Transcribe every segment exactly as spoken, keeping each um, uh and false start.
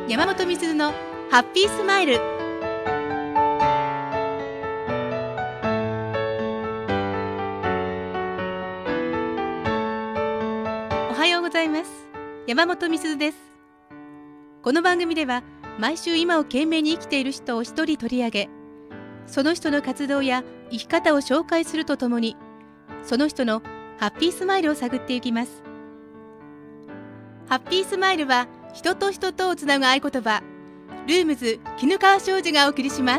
山本美鈴のハッピースマイル。おはようございます。山本美鈴です。この番組では毎週今を懸命に生きている人を一人取り上げ、その人の活動や生き方を紹介するとともに、その人のハッピースマイルを探っていきます。ハッピースマイルは人と人とをつなぐ合言葉、ルームズ絹川商事がお送りします。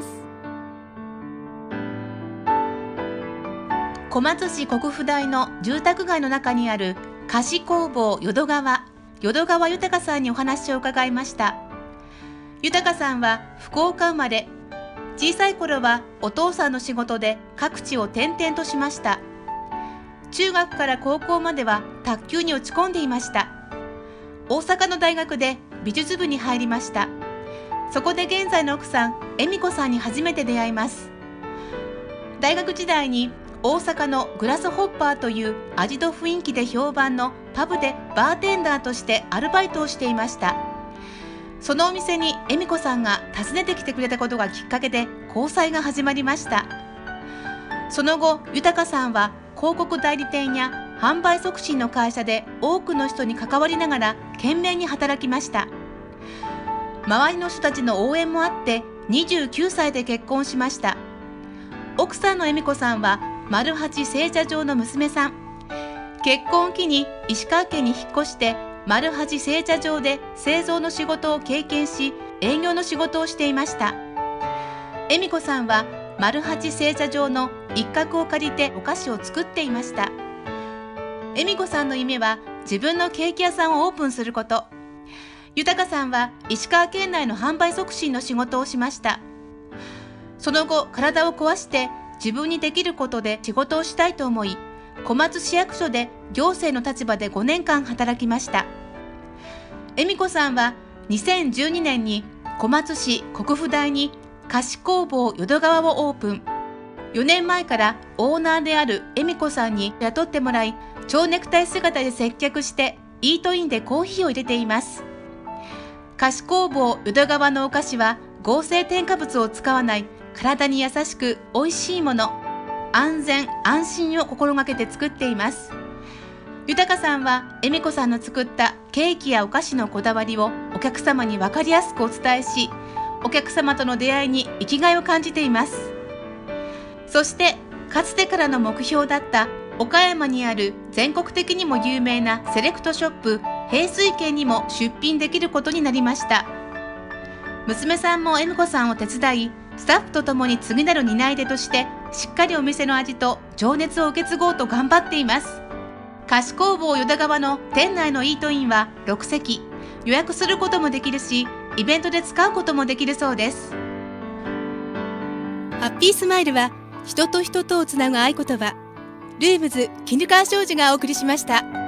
小松市国府台の住宅街の中にある菓子工房淀川、淀川豊さんにお話を伺いました。豊さんは福岡生まれ、小さい頃はお父さんの仕事で各地を転々としました。中学から高校までは卓球に落ち込んでいました。大阪の大学で美術部に入りました。そこで現在の奥さん、恵美子さんに初めて出会います。大学時代に大阪のグラスホッパーという味と雰囲気で評判のパブでバーテンダーとしてアルバイトをしていました。そのお店に恵美子さんが訪ねてきてくれたことがきっかけで交際が始まりました。その後、豊さんは広告代理店や販売促進の会社で多くの人に関わりながら懸命に働きました。周りの人たちの応援もあってにじゅうきゅうさいで結婚しました。奥さんの恵美子さんは丸八製茶場の娘さん。結婚を機に石川県に引っ越して丸八製茶場で製造の仕事を経験し、営業の仕事をしていました。恵美子さんは丸八製茶場の一角を借りてお菓子を作っていました。恵美子さんの夢は自分のケーキ屋さんをオープンすること。豊さんは石川県内の販売促進の仕事をしました。その後、体を壊して自分にできることで仕事をしたいと思い、小松市役所で行政の立場でごねんかん働きました。恵美子さんはにせんじゅうにねんに小松市国府台に菓子工房淀川をオープン。よねんまえからオーナーである恵美子さんに雇ってもらい、蝶ネクタイ姿で接客してイートインでコーヒーを入れています。菓子工房淀川のお菓子は合成添加物を使わない、体に優しく美味しいもの、安全安心を心がけて作っています。豊さんは恵美子さんの作ったケーキやお菓子のこだわりをお客様に分かりやすくお伝えし、お客様との出会いに生きがいを感じています。そしてかつてからの目標だった岡山にある全国的にも有名なセレクトショップ平水軒にも出品できることになりました。娘さんも恵美子さんを手伝い、スタッフとともに次なる担い手としてしっかりお店の味と情熱を受け継ごうと頑張っています。菓子工房淀川の店内のイートインはろくせき、予約することもできるし、イベントで使うこともできるそうです。ハッピースマイルは人と人とをつなぐ合言葉、ルームズ絹川商事がお送りしました。